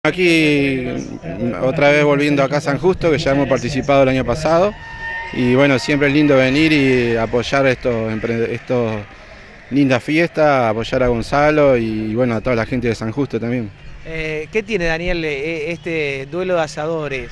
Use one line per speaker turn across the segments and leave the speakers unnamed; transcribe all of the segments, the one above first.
Aquí otra vez volviendo acá a San Justo, que ya hemos participado el año pasado, y bueno, siempre es lindo venir y apoyar estos lindas fiestas, apoyar a Gonzalo y bueno, a toda la gente de San Justo también.
¿Qué tiene, Daniel, este duelo de asadores?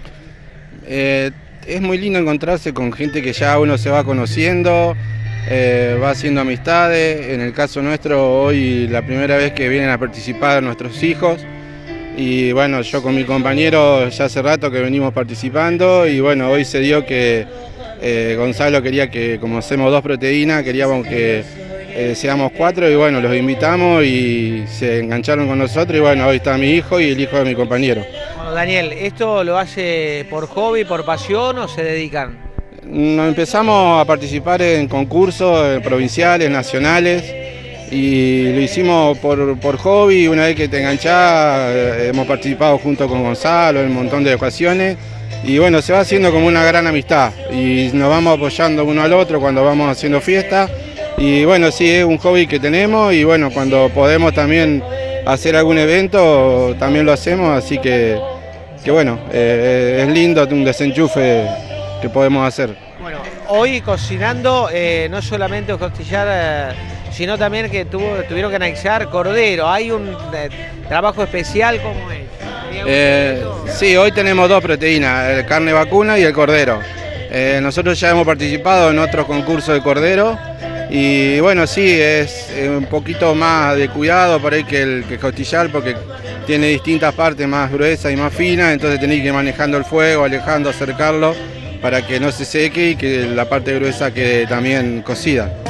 Es muy lindo encontrarse con gente que ya uno se va conociendo, va haciendo amistades. En el caso nuestro, hoy la primera vez que vienen a participar nuestros hijos. Y bueno, yo con mi compañero ya hace rato que venimos participando y bueno, hoy se dio que Gonzalo quería que, como hacemos dos proteínas, queríamos que seamos cuatro y bueno, los invitamos y se engancharon con nosotros y bueno, hoy está mi hijo y el hijo de mi compañero.
Bueno, Daniel, ¿esto lo hace por hobby, por pasión o se dedican?
Nos empezamos a participar en concursos provinciales, nacionales. Y lo hicimos por hobby, una vez que te enganchás, hemos participado junto con Gonzalo en un montón de ocasiones y bueno, se va haciendo como una gran amistad y nos vamos apoyando uno al otro cuando vamos haciendo fiestas y bueno, sí, es un hobby que tenemos y bueno, cuando podemos también hacer algún evento también lo hacemos, así que bueno, es lindo un desenchufe que podemos hacer.
Bueno, hoy cocinando no solamente costillar, sino también que tuvieron que anexar cordero. ¿Hay un trabajo especial como es?
Sí, hoy tenemos dos proteínas, carne vacuna y el cordero. Nosotros ya hemos participado en otros concursos de cordero y bueno, sí, es un poquito más de cuidado por ahí que el costillar porque tiene distintas partes más gruesas y más finas, entonces tenéis que ir manejando el fuego, alejando, acercarlo para que no se seque y que la parte gruesa quede también cocida.